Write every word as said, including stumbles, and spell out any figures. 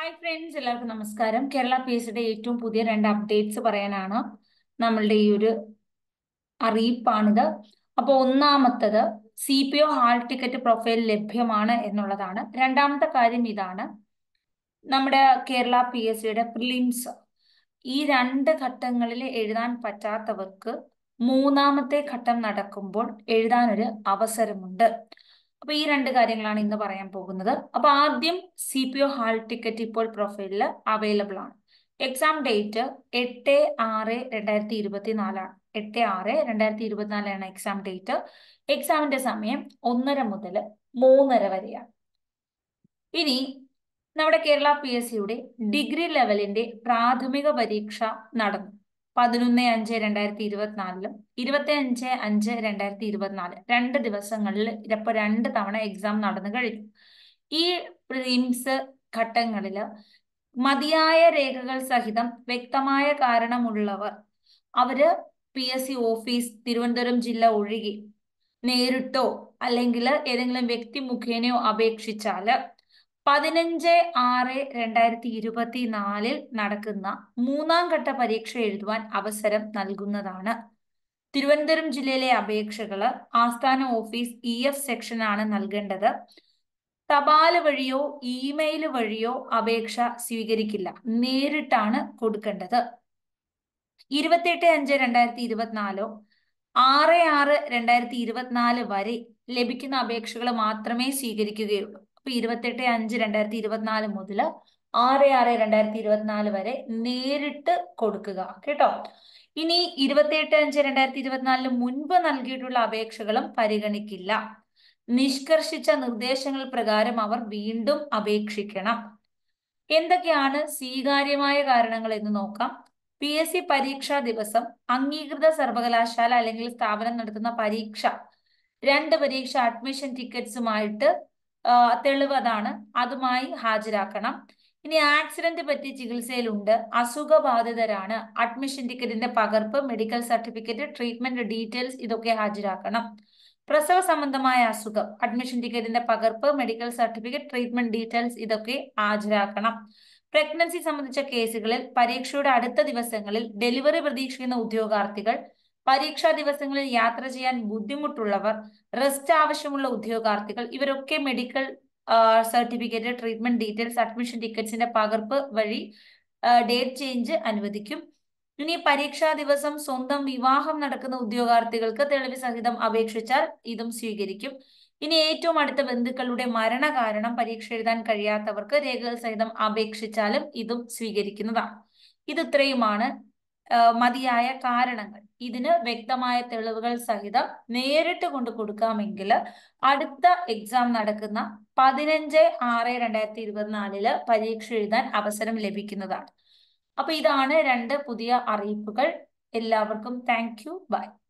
Hi friends, എല്ലാവർക്കും നമസ്കാരം. Kerala P S സിയുടെ ഏറ്റവും പുതിയ രണ്ട് അപ്ഡേറ്റ്സ് പറയാനാണ് നമ്മളുടെ ഈ ഒരു അറിയിപ്പാണിത്. അപ്പോൾ ഒന്നാമത്തത് C P O hall ticket profile ലഭ്യമാണ് എന്നുള്ളതാണ്. രണ്ടാമത്തെ കാര്യം ഇതാണ്, നമ്മുടെ കേരള പി എസ് സിയുടെ പ്രിലിംസ് ഈ രണ്ട് ഘട്ടങ്ങളിൽ എഴുതാൻ പറ്റാത്തവർക്ക് മൂന്നാമത്തെ ഘട്ടം നടക്കുമ്പോൾ എഴുതാനൊരു അവസരമുണ്ട്. അപ്പൊ ഈ രണ്ട് കാര്യങ്ങളാണ് ഇന്ന് പറയാൻ പോകുന്നത്. അപ്പൊ ആദ്യം C P O hall ticket ഇപ്പോൾ പ്രൊഫൈലിൽ അവൈലബിൾ ആണ്. എക്സാം ഡേറ്റ് എട്ട് ആറ് രണ്ടായിരത്തി ഇരുപത്തി നാലാണ്. എട്ട് ആറ് രണ്ടായിരത്തി ഇരുപത്തിനാലാണ് എക്സാം ഡേറ്റ്. എക്സാമിന്റെ സമയം ഒന്നര മുതൽ മൂന്നര വരെയാണ്. ഇനി നമ്മുടെ കേരള പി എസ് സിയുടെ ഡിഗ്രി ലെവലിന്റെ പ്രാഥമിക പരീക്ഷ നടന്നു പതിനൊന്ന് അഞ്ച് രണ്ടായിരത്തി ഇരുപത്തിനാലിലും ഇരുപത്തി അഞ്ച് അഞ്ച് രണ്ടായിരത്തി ഇരുപത്തിനാല് രണ്ട് ദിവസങ്ങളിൽ ഇപ്പൊ രണ്ട് തവണ എക്സാം നടന്നു കഴിഞ്ഞു. ഈ പ്രിലിംസ് ഘട്ടങ്ങളിൽ മതിയായ രേഖകൾ സഹിതം വ്യക്തമായ കാരണമുള്ളവർ അവര് P S C office Thiruvananthapuram ജില്ല ഒഴികെ നേരിട്ടോ അല്ലെങ്കിൽ ഏതെങ്കിലും വ്യക്തി മുഖേനയോ അപേക്ഷിച്ചാല് പതിനഞ്ച് ആറ് രണ്ടായിരത്തി ഇരുപത്തി നാലിൽ നടക്കുന്ന മൂന്നാം ഘട്ട പരീക്ഷ എഴുതുവാൻ അവസരം നൽകുന്നതാണ്. തിരുവനന്തപുരം ജില്ലയിലെ അപേക്ഷകള് ആസ്ഥാന ഓഫീസ് ഇ എഫ് സെക്ഷനാണ് നൽകേണ്ടത്. തപാൽ വഴിയോ ഇമെയിൽ വഴിയോ അപേക്ഷ സ്വീകരിക്കില്ല, നേരിട്ടാണ് കൊടുക്കേണ്ടത്. ഇരുപത്തിയെട്ട് അഞ്ച് രണ്ടായിരത്തി ഇരുപത്തിനാലോ ആറ് ആറ് രണ്ടായിരത്തി ഇരുപത്തിനാല് വരെ ലഭിക്കുന്ന അപേക്ഷകൾ മാത്രമേ സ്വീകരിക്കുകയുള്ളൂ. അപ്പൊ ഇരുപത്തെട്ട് അഞ്ച് രണ്ടായിരത്തി ഇരുപത്തിനാല് മുതൽ ആറ് ആറ് രണ്ടായിരത്തി ഇരുപത്തിനാല് വരെ നേരിട്ട് കൊടുക്കുക കേട്ടോ. ഇനി ഇരുപത്തിയെട്ട് അഞ്ച് രണ്ടായിരത്തി ഇരുപത്തിനാലിന് മുൻപ് നൽകിയിട്ടുള്ള അപേക്ഷകളും പരിഗണിക്കില്ല. നിഷ്കർഷിച്ച നിർദ്ദേശങ്ങൾ പ്രകാരം അവർ വീണ്ടും അപേക്ഷിക്കണം. എന്തൊക്കെയാണ് സ്വീകാര്യമായ കാരണങ്ങൾ എന്ന് നോക്കാം. പി എസ് സി പരീക്ഷാ ദിവസം അംഗീകൃത സർവകലാശാല അല്ലെങ്കിൽ സ്ഥാപനം നടത്തുന്ന പരീക്ഷ രണ്ട് പരീക്ഷ അഡ്മിഷൻ ടിക്കറ്റ്സുമായിട്ട് തെളിവ് അതാണ്, അതുമായി ഹാജരാക്കണം. ഇനി ആക്സിഡന്റ് പറ്റി ചികിത്സയിലുണ്ട്, അസുഖബാധിതരാണ്, അഡ്മിഷൻ ടിക്കറ്റിന്റെ പകർപ്പ്, മെഡിക്കൽ സർട്ടിഫിക്കറ്റ്, ട്രീറ്റ്മെന്റ് ഡീറ്റെയിൽസ് ഇതൊക്കെ ഹാജരാക്കണം. പ്രസവ സംബന്ധമായ അസുഖം, അഡ്മിഷൻ ടിക്കറ്റിന്റെ പകർപ്പ്, മെഡിക്കൽ സർട്ടിഫിക്കറ്റ്, ട്രീറ്റ്മെന്റ് ഡീറ്റെയിൽസ് ഇതൊക്കെ ഹാജരാക്കണം. പ്രഗ്നൻസി സംബന്ധിച്ച കേസുകളിൽ പരീക്ഷയുടെ അടുത്ത ദിവസങ്ങളിൽ ഡെലിവറി പ്രതീക്ഷിക്കുന്ന ഉദ്യോഗാർത്ഥികൾ, പരീക്ഷാ ദിവസങ്ങളിൽ യാത്ര ചെയ്യാൻ ബുദ്ധിമുട്ടുള്ളവർ, റെസ്റ്റ് ആവശ്യമുള്ള ഉദ്യോഗാർത്ഥികൾ ഇവരൊക്കെ medical certificate, treatment details, admission ടിക്കറ്റ്സിന്റെ പകർപ്പ് വഴി ഡേറ്റ് ചേഞ്ച് അനുവദിക്കും. ഇനി പരീക്ഷാ ദിവസം സ്വന്തം വിവാഹം നടക്കുന്ന ഉദ്യോഗാർത്ഥികൾക്ക് തെളിവ് സഹിതം അപേക്ഷിച്ചാൽ ഇതും സ്വീകരിക്കും. ഇനി ഏറ്റവും അടുത്ത ബന്ധുക്കളുടെ മരണകാരണം പരീക്ഷ എഴുതാൻ കഴിയാത്തവർക്ക് രേഖകൾ സഹിതം അപേക്ഷിച്ചാലും ഇതും സ്വീകരിക്കുന്നതാണ്. ഇത് ഇത്രയുമാണ് മതിയായ കാരണങ്ങൾ. ഇതിന് വ്യക്തമായ തെളിവുകൾ സഹിതം നേരിട്ട് കൊണ്ട് കൊടുക്കാമെങ്കിൽ അടുത്ത എക്സാം നടക്കുന്ന പതിനഞ്ച് ആറ് രണ്ടായിരത്തി ഇരുപത്തിനാലില് പരീക്ഷ എഴുതാൻ അവസരം ലഭിക്കുന്നതാണ്. അപ്പൊ ഇതാണ് രണ്ട് പുതിയ അറിയിപ്പുകൾ. എല്ലാവർക്കും താങ്ക് യു, ബൈ.